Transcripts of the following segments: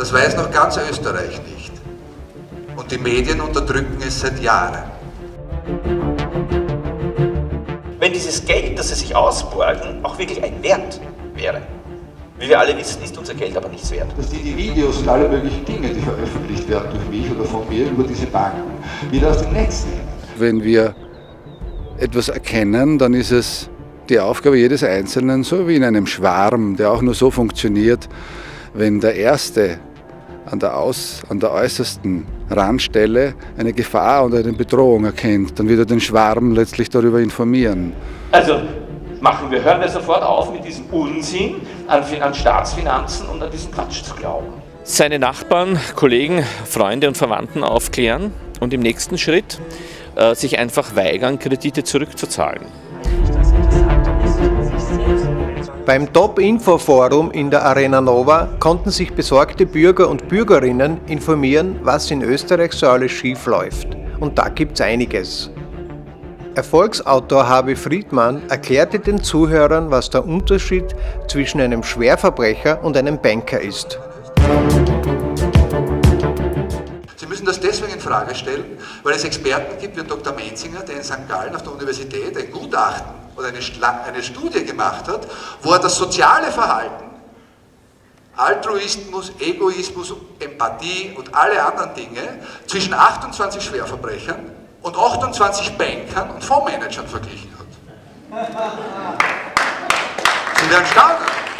Das weiß noch ganz Österreich nicht. Und die Medien unterdrücken es seit Jahren. Wenn dieses Geld, das sie sich ausborgen, auch wirklich ein Wert wäre. Wie wir alle wissen, ist unser Geld aber nichts wert. Dass die Videos und alle möglichen Dinge, die veröffentlicht werden durch mich oder von mir über diese Banken, wieder aus dem Netz nehmen. Wenn wir etwas erkennen, dann ist es die Aufgabe jedes Einzelnen, so wie in einem Schwarm, der auch nur so funktioniert, wenn der Erste an der äußersten Randstelle eine Gefahr oder eine Bedrohung erkennt, dann wird er den Schwarm letztlich darüber informieren. Also hören wir sofort auf mit diesem Unsinn an Staatsfinanzen und an diesen Quatsch zu glauben. Seine Nachbarn, Kollegen, Freunde und Verwandten aufklären und im nächsten Schritt sich einfach weigern, Kredite zurückzuzahlen. Beim Top-Info-Forum in der Arena Nova konnten sich besorgte Bürger und Bürgerinnen informieren, was in Österreich so alles schief läuft. Und da gibt's einiges. Erfolgsautor Harvey Friedman erklärte den Zuhörern, was der Unterschied zwischen einem Schwerverbrecher und einem Banker ist. Sie müssen das deswegen in Frage stellen, weil es Experten gibt wie Dr. Menzinger, der in St. Gallen auf der Universität ein Gutachten oder eine Studie gemacht hat, wo er das soziale Verhalten, Altruismus, Egoismus, Empathie und alle anderen Dinge zwischen 28 Schwerverbrechern und 28 Bankern und Fondsmanagern verglichen hat. Sie werden staunen.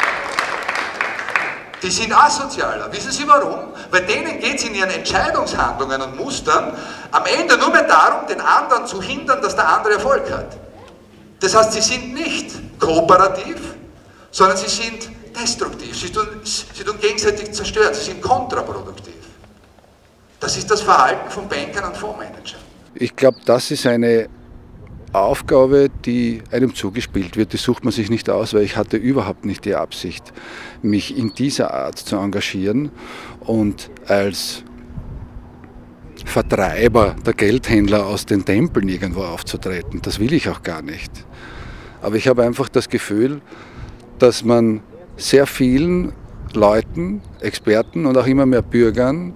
Die sind asozialer. Wissen Sie warum? Weil denen geht es in ihren Entscheidungshandlungen und Mustern am Ende nur mehr darum, den anderen zu hindern, dass der andere Erfolg hat. Das heißt, sie sind nicht kooperativ, sondern sie sind destruktiv. Sie tun gegenseitig zerstören, sie sind kontraproduktiv. Das ist das Verhalten von Bankern und Fondsmanagern. Ich glaube, das ist eine Aufgabe, die einem zugespielt wird. Die sucht man sich nicht aus, weil ich hatte überhaupt nicht die Absicht, mich in dieser Art zu engagieren und als Vertreiber der Geldhändler aus den Tempeln irgendwo aufzutreten. Das will ich auch gar nicht. Aber ich habe einfach das Gefühl, dass man sehr vielen Leuten, Experten und auch immer mehr Bürgern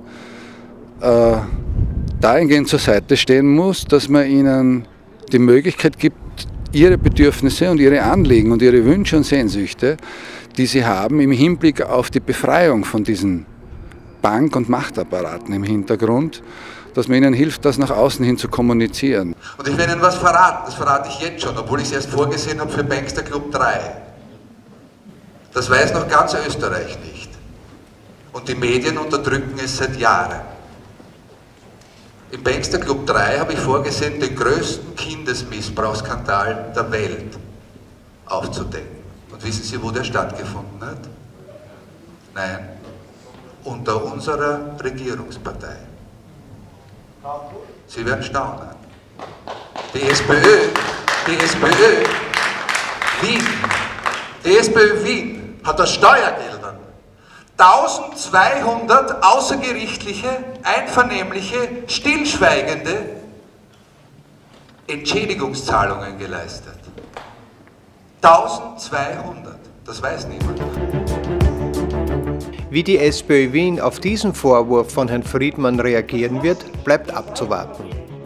dahingehend zur Seite stehen muss, dass man ihnen die Möglichkeit gibt, ihre Bedürfnisse und ihre Anliegen und ihre Wünsche und Sehnsüchte, die sie haben, im Hinblick auf die Befreiung von diesen Bank- und Machtapparaten im Hintergrund, dass man ihnen hilft, das nach außen hin zu kommunizieren. Und ich will Ihnen was verraten, das verrate ich jetzt schon, obwohl ich es erst vorgesehen habe für Bankster Club 3. Das weiß noch ganz Österreich nicht. Und die Medien unterdrücken es seit Jahren. Im Bankster Club 3 habe ich vorgesehen, den größten Kindesmissbrauchsskandal der Welt aufzudecken. Und wissen Sie, wo der stattgefunden hat? Nein, unter unserer Regierungspartei. Sie werden staunen. Die SPÖ Wien hat aus Steuergeldern 1200 außergerichtliche, einvernehmliche, stillschweigende Entschädigungszahlungen geleistet. 1200, das weiß niemand. Wie die SPÖ Wien auf diesen Vorwurf von Herrn Friedman reagieren wird, bleibt abzuwarten.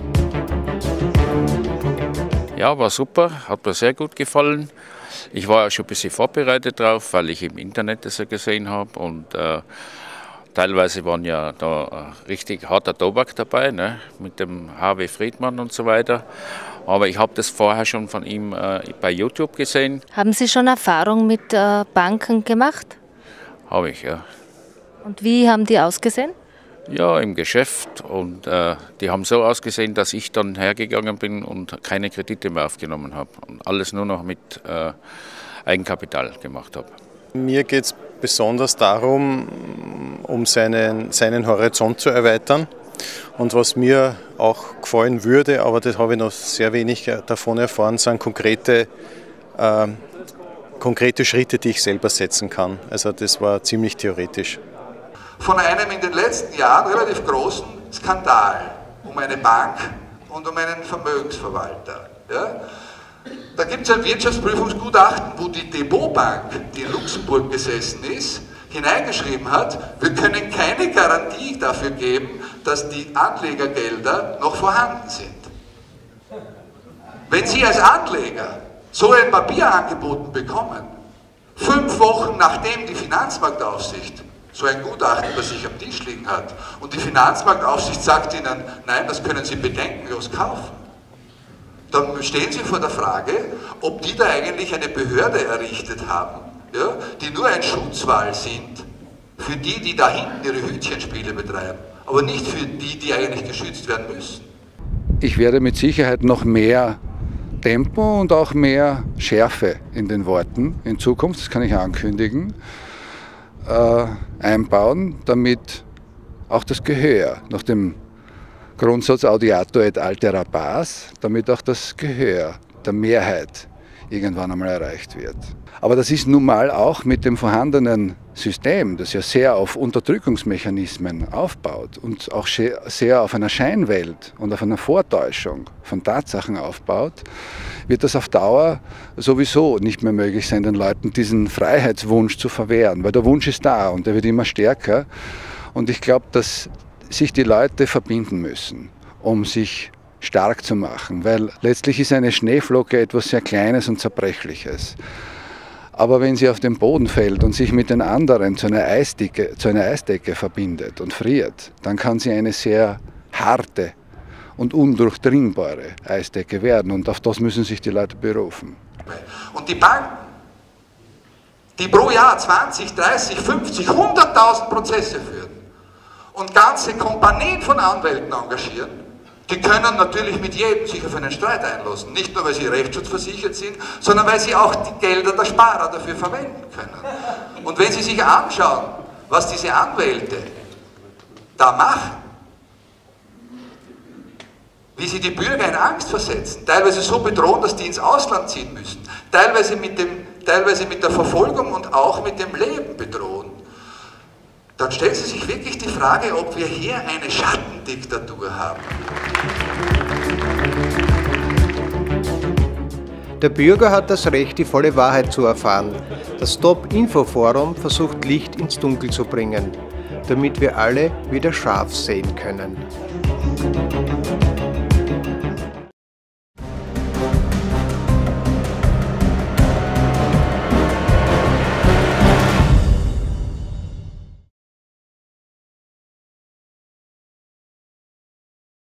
Ja, war super, hat mir sehr gut gefallen. Ich war ja schon ein bisschen vorbereitet drauf, weil ich im Internet das ja gesehen habe und teilweise waren ja da richtig harter Tobak dabei, ne, mit dem Harvey Friedman und so weiter. Aber ich habe das vorher schon von ihm bei YouTube gesehen. Haben Sie schon Erfahrung mit Banken gemacht? Habe ich, ja. Und wie haben die ausgesehen? Ja, im Geschäft und die haben so ausgesehen, dass ich dann hergegangen bin und keine Kredite mehr aufgenommen habe und alles nur noch mit Eigenkapital gemacht habe. Mir geht es besonders darum, um seinen Horizont zu erweitern. Und was mir auch gefallen würde, aber das habe ich noch sehr wenig davon erfahren, sind konkrete Schritte, die ich selber setzen kann. Also das war ziemlich theoretisch. Von einem in den letzten Jahren relativ großen Skandal um eine Bank und um einen Vermögensverwalter. Ja? Da gibt es ein Wirtschaftsprüfungsgutachten, wo die Depotbank, die in Luxemburg gesessen ist, hineingeschrieben hat, wir können keine Garantie dafür geben, dass die Anlegergelder noch vorhanden sind. Wenn Sie als Anleger so ein Papier angeboten bekommen, 5 Wochen nachdem die Finanzmarktaufsicht so ein Gutachten bei sich am Tisch liegen hat und die Finanzmarktaufsicht sagt Ihnen, nein, das können Sie bedenkenlos kaufen, dann stehen Sie vor der Frage, ob die da eigentlich eine Behörde errichtet haben, ja, die nur ein Schutzwall sind für die, die da hinten ihre Hütchenspiele betreiben, aber nicht für die, die eigentlich geschützt werden müssen. Ich werde mit Sicherheit noch mehr Tempo und auch mehr Schärfe in den Worten in Zukunft, das kann ich ankündigen, einbauen, damit auch das Gehör nach dem Grundsatz Audiatur et altera pars, damit auch das Gehör der Mehrheit irgendwann einmal erreicht wird. Aber das ist nun mal auch mit dem vorhandenen System, das ja sehr auf Unterdrückungsmechanismen aufbaut und auch sehr auf einer Scheinwelt und auf einer Vortäuschung von Tatsachen aufbaut, wird das auf Dauer sowieso nicht mehr möglich sein, den Leuten diesen Freiheitswunsch zu verwehren, weil der Wunsch ist da und der wird immer stärker. Und ich glaube, dass sich die Leute verbinden müssen, um sich stark zu machen, weil letztlich ist eine Schneeflocke etwas sehr Kleines und Zerbrechliches. Aber wenn sie auf den Boden fällt und sich mit den anderen zu einer Eisdecke verbindet und friert, dann kann sie eine sehr harte und undurchdringbare Eisdecke werden. Und auf das müssen sich die Leute berufen. Und die Banken, die pro Jahr 20, 30, 50, 100.000 Prozesse führen und ganze Kompanien von Anwälten engagieren, die können natürlich mit jedem sich auf einen Streit einlassen. Nicht nur, weil sie rechtsschutzversichert sind, sondern weil sie auch die Gelder der Sparer dafür verwenden können. Und wenn Sie sich anschauen, was diese Anwälte da machen, wie sie die Bürger in Angst versetzen, teilweise so bedrohen, dass die ins Ausland ziehen müssen, teilweise mit der Verfolgung und auch mit dem Leben bedrohen, dann stellen Sie sich wirklich die Frage, ob wir hier eine Schattendiktatur haben. Der Bürger hat das Recht, die volle Wahrheit zu erfahren. Das Top-Info-Forum versucht Licht ins Dunkel zu bringen, damit wir alle wieder scharf sehen können.